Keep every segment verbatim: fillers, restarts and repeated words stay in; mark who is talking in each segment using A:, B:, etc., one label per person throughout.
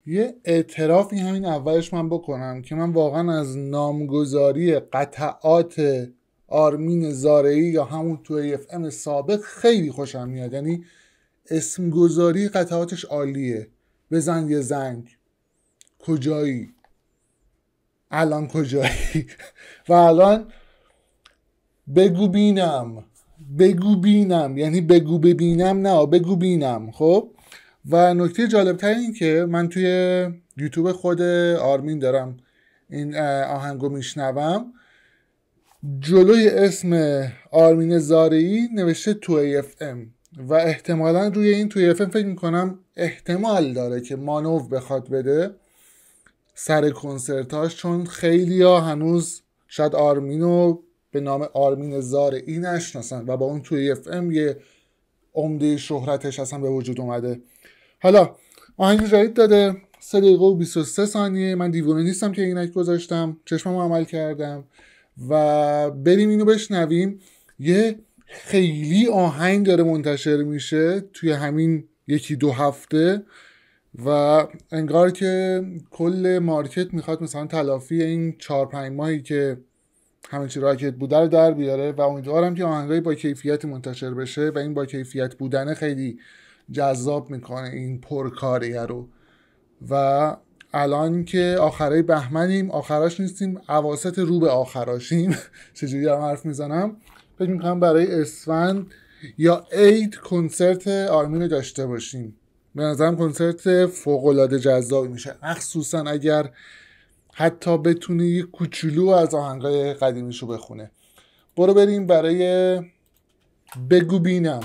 A: یه اعترافی همین اولش من بکنم که من واقعا از نامگذاری قطعات آرمین زارعی یا همون تو ای اف ام سابق خیلی خوشم میاد. یعنی اسمگذاری قطعاتش عالیه. بزن یه زنگ، کجایی، الان کجایی و الان بگو بینم، بگو بینم یعنی بگو ببینم نه بگو بینم. خب و نکته جالبتر این که من توی یوتیوب خود آرمین دارم این آهنگو میشنوم، جلوی اسم آرمین زارعی نوشته تو ای اف ام و احتمالا روی این تو ای اف ام فکر میکنم احتمال داره که مانو بخواد بده سر کنسرتاش، چون خیلی ها هنوز شاید آرمینو به نام آرمین زارعی نشناسن و با اون تو ای اف ام یه عمده شهرتش اصلا به وجود اومده. حالا آهنگ جدید داده، سه دقیقه و بیست و سه ثانیه. من دیوونه نیستم که اینک گذاشتم، چشممو عمل کردم و بریم اینو بشنویم. یه خیلی آهنگ داره منتشر میشه توی همین یکی دو هفته و انگار که کل مارکت میخواد مثلا تلافی این چهار پنج ماهی که همه چی راکت بوده رو در بیاره و امیدوارم که آهنگای با کیفیت منتشر بشه و این با کیفیت بودنه خیلی جذاب میکنه این پرکاریه رو. و الان که آخرای بهمنیم، آخراش نیستیم، اواسط رو به آخراشیم چجوری هم حرف میزنم، فکر میکنم برای اسفند یا عید کنسرت آرمین رو داشته باشیم. به نظرم کنسرت فوق‌العاده جذابی میشه، مخصوصا اگر حتی بتونی یک کوچولو از آهنگای قدیمیشو بخونه. برو بریم برای بگو بینم.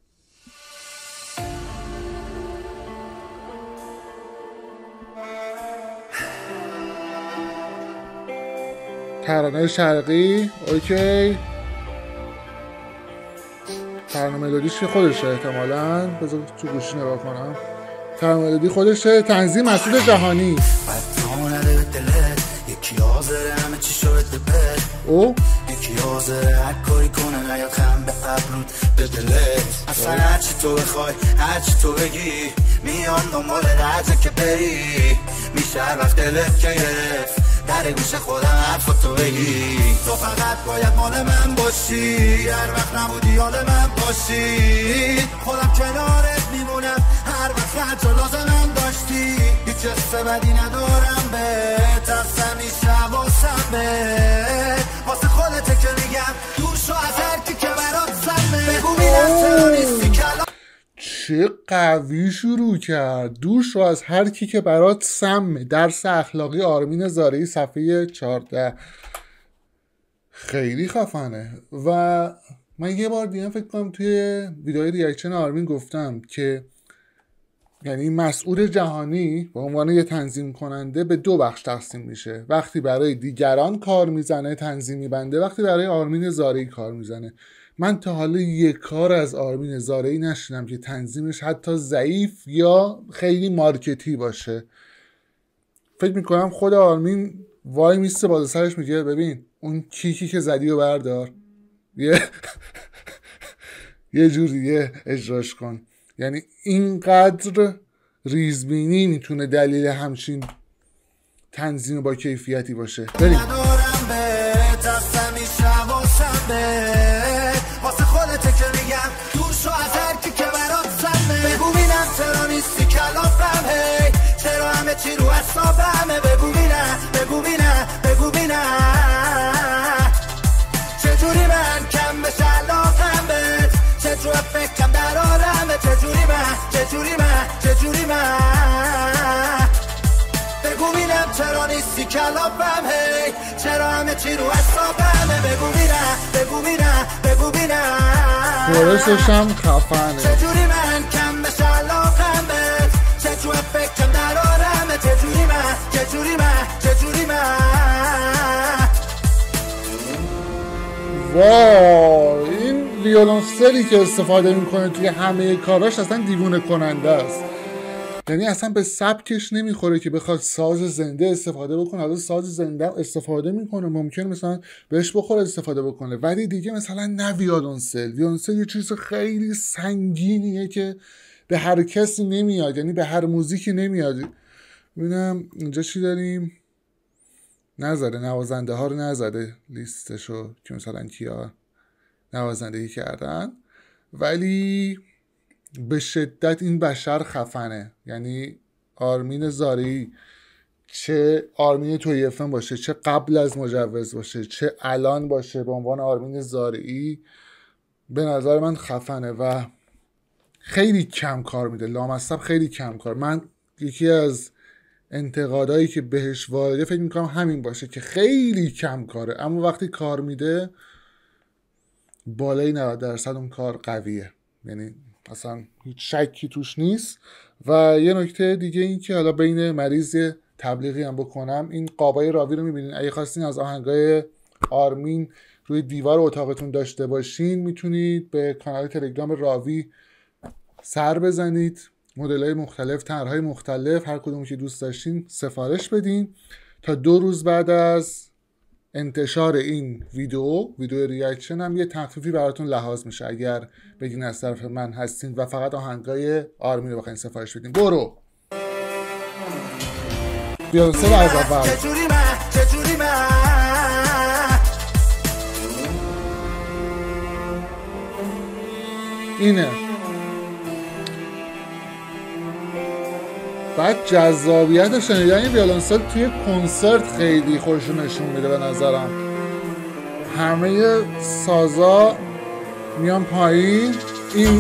A: ترانه شرقی، اوکی. ترانه ملودیش که خودشه احتمالاً، بذار تو گوشی نگاه کنم. ترانه ملودی خودشه، تنظیم مسعود جهانی. یکی حاضره همه چی شد بپر او یکی حاضره هر کاری کنه نیاد خم به ابرود به دلت. اصلا هرچی تو بخوای هرچی تو بگی میان دنبال درجه که بری میشه هر وقت دلت که گرفت در گوش خودم حرف تو بگی. تو فقط باید مال من باشی، هر وقت نبودی حال من باشی، خودم کنارت میمونم هر وقت هر جا لازمم داشتی. هیچ حس بدی ندارم بهت، اصلا نیست حواسم بهت، واسه خودته که میگم دور شو از هر کی که برات سمه. بگو میرم چرا نیستی کلام. چه قوی شروع کرد. دور شو از هر کی که برات سمه. درس اخلاقی آرمین زارعی صفحه چهارده. خیلی خفنه. و من یه بار دیگه فکر کنم توی ویدیوی ریاکشن آرمین گفتم که یعنی مسعود جهانی به عنوان یه تنظیم کننده به دو بخش تقسیم میشه. وقتی برای دیگران کار میزنه تنظیم میبنده، وقتی برای آرمین زارعی کار میزنه. من تا حالا یک کار از آرمین زارعی نشیدم که تنظیمش حتی ضعیف یا خیلی مارکتی باشه. فکر میکنم خود آرمین وای میسته بالا سرش میگه ببین اون کیکی که زدی رو بردار یه یه جور دیگه اجراش کن. یعنی اینقدر ریزبینی میتونه دلیل همچین تنظیم با کیفیتی باشه. بریم. واسه خودته که میگم دور شو از هر کی که برات سمه. بگو بینم چرا نیستی کلافم، هی چرا همه چی رو حسابمه. بگو بینم بگو بینم بگو بینم چجوری من کم بشه علاقم بهت، چجوری فکرم در عالمه. چجوری من چجوری من چجوری من بگو بینم چرا نیستی کلافم، هی چرا همه چی رو حسابمه. بگو بینم بگو بینم بگو بینم کورسش هم خفنه. چجوری من کم بشه علاقم بهت، چجوری فکرم در عالمه. چجوری من چجوری من چجوری من واو. این ویولنسلی که استفاده میکنه توی همه کاراش اصلا دیوونه کننده است. یعنی اصلا به سبکش نمیخوره که بخواد ساز زنده استفاده بکنه. حالا ساز زنده استفاده میکنه، ممکنه مثلا بهش بخوره استفاده بکنه، ولی دیگه مثلا نه ویولنسل. ویولنسل یه چیز خیلی سنگینیه که به هر کسی نمیاد، یعنی به هر موزیکی نمیاد. ببینم اینجا چی داریم. نزده نوازنده ها رو نزده لیستشو که مثلا کیا نوازندگی کردن، ولی به شدت این بشر خفنه. یعنی آرمین زارعی، چه آرمین توی اف ام باشه، چه قبل از مجوز باشه، چه الان باشه به عنوان آرمین زارعی، به نظر من خفنه و خیلی کم کار میده. لامصب خیلی کم کار. من یکی از انتقادایی که بهش وارده فکر میکنم همین باشه که خیلی کم کاره، اما وقتی کار میده بالای نود درصد اون کار قویه. یعنی اصلا هیچ شکی توش نیست. و یه نکته دیگه این که حالا بین مریض تبلیغی هم بکنم، این قابای راوی رو میبینین. اگه خواستین از آهنگای آرمین روی دیوار اتاقتون داشته باشین، میتونید به کانال تلگرام راوی سر بزنید، مدل‌های مختلف، طرح‌های مختلف، هر کدومی که دوست داشتین سفارش بدین. تا دو روز بعد از انتشار این ویدیو ویدیو ریاکشن هم یه تخفیفی براتون لحاظ میشه اگر بگین از طرف من هستین و فقط آهنگای آرمین رو بخواین سفارش بدین. برو بیانسه از اول. اینه. بعد جذابیت شنیدن این ویولنسل توی کنسرت خیلی خوشو نشون میده به نظرم. همه سازا میان پایین. این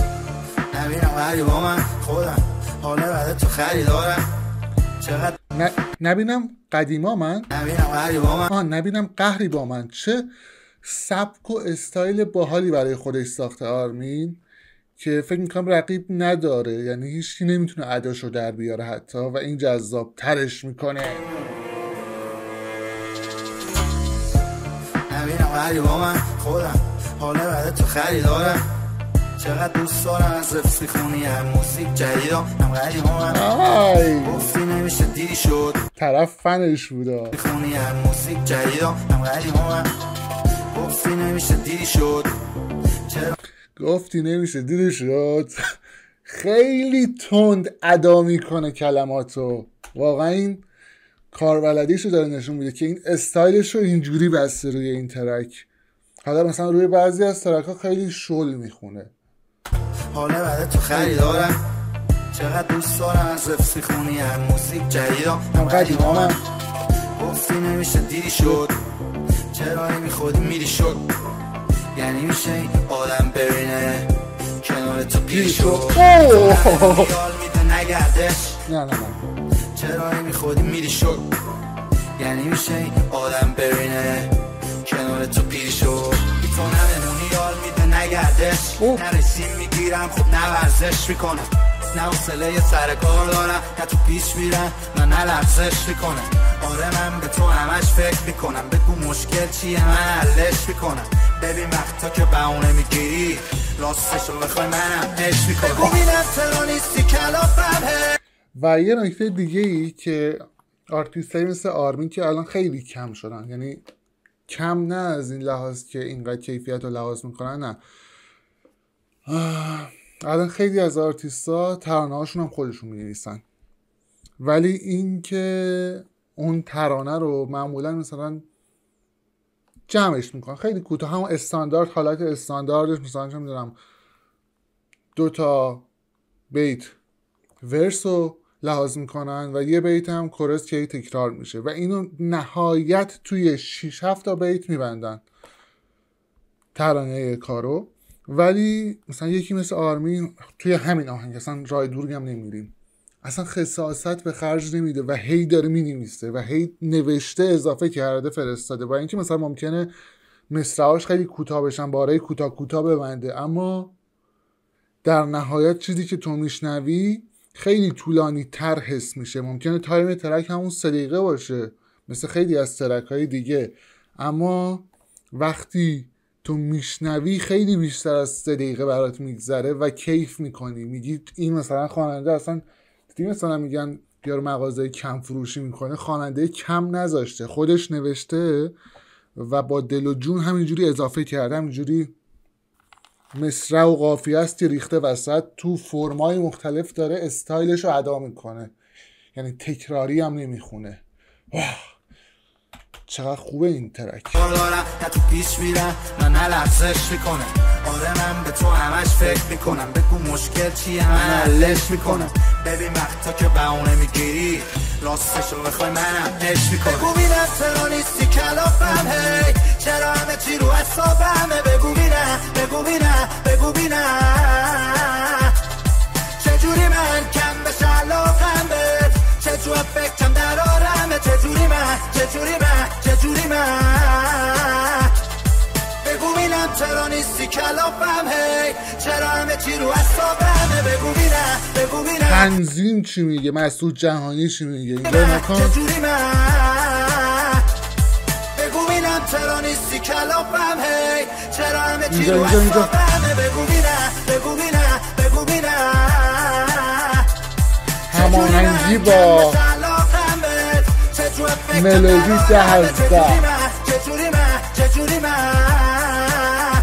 A: ن... نبینم قدیما من آه نبینم قهری با من. چه سبک و استایل باحالی برای خودش ساخته آرمین که فکر میکنم رقیب نداره. یعنی هیچکی نمیتونه اداشو در بیاره حتی، و این جذاب ترش میکنه. نبینم قهری با من خودم حاله بعد تو خریدارم چقدر دوست دارم از رفسی خونی هم موسیق جدیدم هم قهری با من گفتی نمیشه دیدی شد طرف فنش بودا خونی هم موسیق جدیدم هم قهری با من گفتی نمیشه دیدی شد چرا گفتی نمیشه دیدی شد. خیلی تند ادا میکنه کلماتو. واقعا این کاربلدیشو داره نشون میده که این استایلشو اینجوری بسته روی این ترک. حالا مثلا روی بعضی از ترک ها خیلی شل میخونه. حالا بعد تو خریدارم چقدر دوست دارم از رفسی خونی هم موسیق جدیدم هم قدیما من گفتی نمیشه دیدی شد چرا نمیخودی میری شد. یعنی میشه آدم ببینه کنار تو پیری شد یال میده نگردش نه نه نه چرا نمیخودی میری شد. یعنی میشه آدم ببینه کنار تو پیری شد بی تو نمونی یال میده نگردش نرسیم میگیرم خب نورزش میکنم نه حوصله یه سر کار دارم نه تو پیش میرم نه نه لرزش میکنم. آره من به تو همش فکر میکنم بگو مشکل چیه من حلش میکنم. ببین وقتا که بهونه میگیری راستشو بخوای منم عشق میکنم بگو میرم ترانیستی کلافم. و یه نکته دیگه ای که آرتیستایی مثل آرمین که الان خیلی کم شدن، یعنی کم نه از این لحاظ که اینقدر کیفیت رو لحاظ میکنن، نه الان خیلی از آرتیستا ترانه هاشون هم خودشون مینویسن، ولی این که اون ترانه رو معمولا مثلا جمعش میکنن خیلی کوتاه، همون استاندارد، حالت استانداردش مثلا چه میدونم دو تا بیت ورس رو لحاظ میکنن و یه بیت هم کورس که تکرار میشه و اینو نهایت توی شش هفت تا بیت میبندن ترانه کارو. ولی مثلا یکی مثل آرمین توی همین آهنگ اصلا راه دور هم نمیریم، اصلا خصاصت به خرج نمیده و هی داره مینویسه و هی نوشته اضافه کرده فرستاده. با اینکه مثلا ممکنه مصرعاش خیلی کوتاه بشن، بارهای کوتاه کوتاه ببنده، اما در نهایت چیزی که تو میشنوی خیلی طولانی تر حس میشه. ممکنه تایم ترک همون سه دقیقه باشه مثل خیلی از ترک های دیگه، اما وقتی تو میشنوی خیلی بیشتر از سه دقیقه برات میگذره و کیف میکنی. میگی این مثلا خواننده اصلا دیگه مثلا میگن بیار مغازه کم فروشی میکنه، خواننده کم نذاشته، خودش نوشته و با دل و جون همینجوری اضافه کرده، همینجوری مصرع و قافیه است ریخته وسط، تو فرمای مختلف داره استایلش رو ادا میکنه. یعنی تکراری هم نمیخونه. واه چقدر خوبه این ترک.
B: دارم نه تو پیش میرم نه نه لحظش میکنه. آره من به تو همش فکر میکنم. بگو مشکل چیه من حلش میکنم. ببین وقتا که بهونه میگیری راستشو بخوای منم هش میکنم. بگو بینم چرا نیستی کلافم هی چرا همه چی رو حسابمه. بگو بینم بگو بینم بگو بینم چجوری من کم بشه علاقم بهت. چجور فکرم در آرمه. چجوری من چجوری من چجوری من بگو بینم چرا نیستی کلافم هی چرا همه چی رو حسابمه. بگو بینم بگو بینم
A: تنظیم چی میگه، مسعود جهانی چی میگه، اینجا نکن.
B: چجوری من بگو بینم چرا نیستی کلافم هی چرا همه چی رو حسابمه. بگو بینم بگو بینم بگو بینم
A: هماهنگی با ملودی ده از ده.
B: چجوری من چجوری من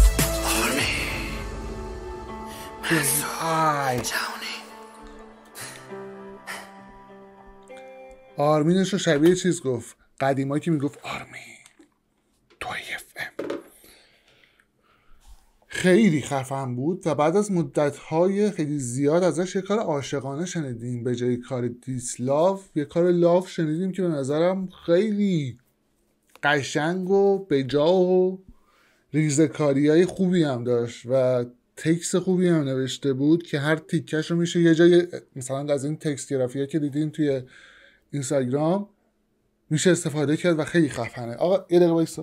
A: آرمینش رو شبیه چیز گفت قدیما که میگفت آرمین توی اف ام. خیلی خفن بود و بعد از مدت‌های خیلی زیاد ازش یه کار عاشقانه شنیدیم به جای کار دیسلاف. یه کار لاف شنیدیم که به نظرم خیلی قشنگ و بجا و ریزکاریای خوبی هم داشت و تکست خوبی هم نوشته بود که هر تیکش رو میشه یه جای مثلا از این تکست گرافی‌ها که دیدین توی اینستاگرام میشه استفاده کرد و خیلی خفنه. آقا یه دقیقه وایسا.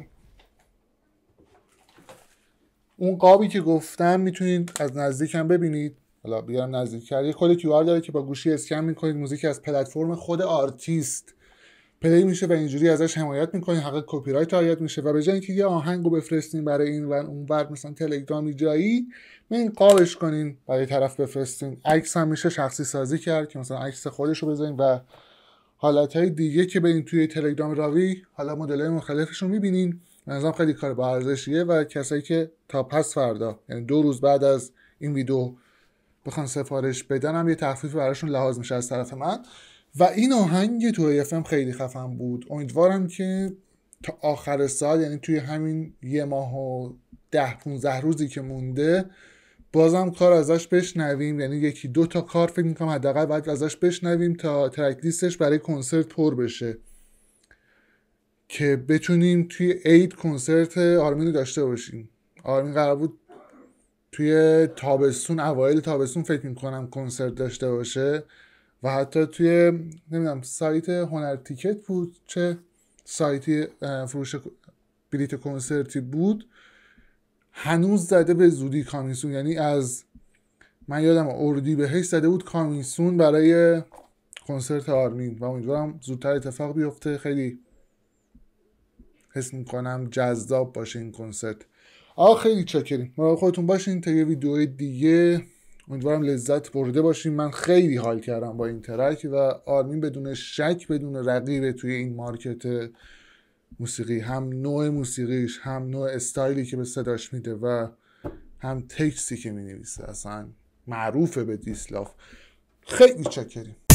A: اون قابی که گفتم میتونید از نزدیک هم ببینید. حالا بیارم نزدیک‌تر. یه کد کیو آر داره که با گوشی اسکن میکنید موزیک از پلتفرم خود آرتیست پلی میشه و اینجوری ازش حمایت میکنید، حق کپی رایت رعایت میشه و به جای اینکه یه آهنگو بفرستین برای این و اون ور مثلا تلگرامی جایی، این قابش کنین برای طرف بفرستین. عکس هم میشه شخصی سازی کرد که مثلا عکس خودشو بذارین و حالتهای دیگه که به این توی تلگرام راوی حالا مدل‌های مختلفش رو میبینین. منظورم خیلی کار با ارزشیه و کسایی که تا پس فردا یعنی دو روز بعد از این ویدیو بخوان سفارش بدن هم یه تخفیف براشون لحاظ میشه از طرف من. و این آهنگ تو اف ام خیلی خفن بود. امیدوارم که تا آخر سال یعنی توی همین یه ماه و ده پونزده روزی که مونده بازم کار ازش بشنویم. یعنی یکی دو تا کار فکر میکنم حداقل باید ازش بشنویم تا ترک لیستش برای کنسرت پر بشه که بتونیم توی عید کنسرت آرمین رو داشته باشیم. آرمین قرار بود توی تابستون اوایل تابستون فکر میکنم کنسرت داشته باشه و حتی توی نمیدونم سایت هنر تیکت بود چه سایتی فروش بلیت کنسرتی بود هنوز زده به زودی کامیسون. یعنی از من یادم اردیبهشت زده بود کامیسون برای کنسرت آرمین و امیدوارم زودتر اتفاق بیفته. خیلی حس میکنم جذاب باشه این کنسرت. آقا خیلی چاکریم. مراقب خودتون باشین تا یه ویدیو دیگه. امیدوارم لذت برده باشین. من خیلی حال کردم با این ترک و آرمین بدون شک بدون رقیب توی این مارکت موسیقی، هم نوع موسیقیش هم نوع استایلی که به صداش میده و هم تکستی که مینویسه. اصلا معروفه به دیسلاف. خیلی چاکریم.